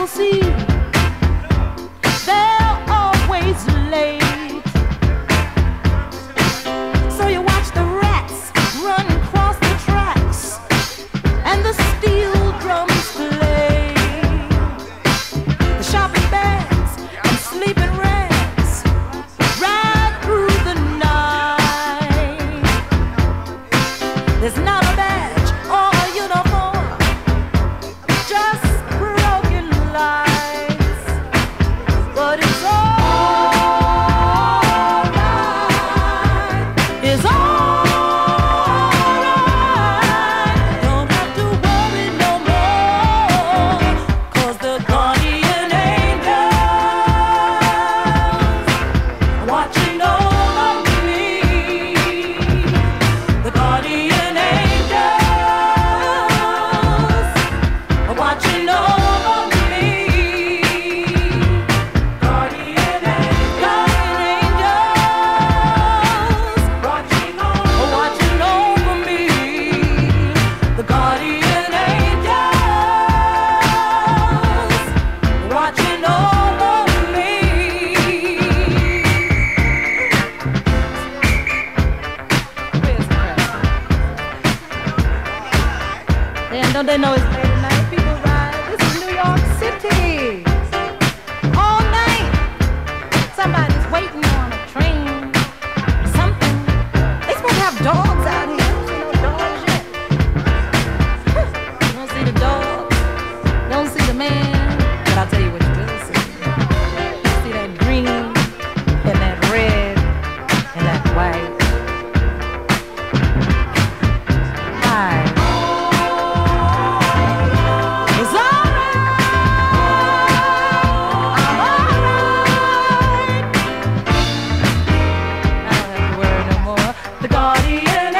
you'll see they're always late. So you watch the rats run across the tracks and the steel drums play. The shopping bags and sleeping rats ride through the night. There's not a badge or a uniform, just broken lights. But it's alright. It's alright. Don't have to worry no more, 'cause the guardian angels are watching over me. The guardian angels are watching over me. Guardian angels watching over me. The guardian angels watching over me. Where's the crowd? And don't they know it's late at night? People ride. This is New York City. All night. Somebody's waiting on a train. Something. They supposed to have dogs out here. You don't see no dogs yet. You don't see the dog. You don't see the man. But I'll tell you what you will see. You see that green and that red and that white. Hi. It's alright. I'm alright. I don't have to worry no more. The guardian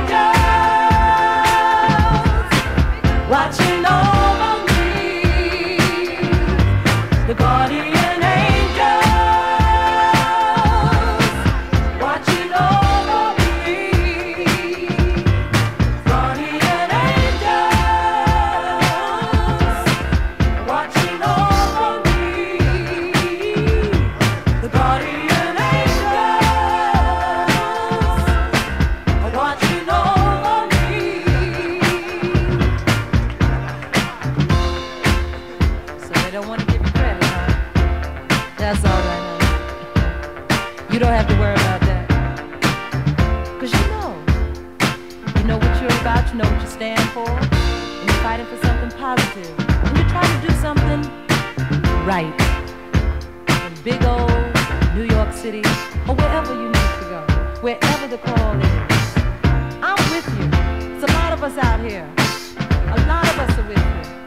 angels watching over me. The guardian angels watching over me. Guardian angels watching over me. The guardian angels are watching over me. So they don't want to give you credit, huh? That's all right, honey. You don't have to worry about that. 'Cause you know what you're about, you know what you stand for, and you're fighting for something positive, and you're trying to do something right in big old New York City, or wherever you need to go, wherever the call is. I'm with you. There's a lot of us out here. A lot of us are with you.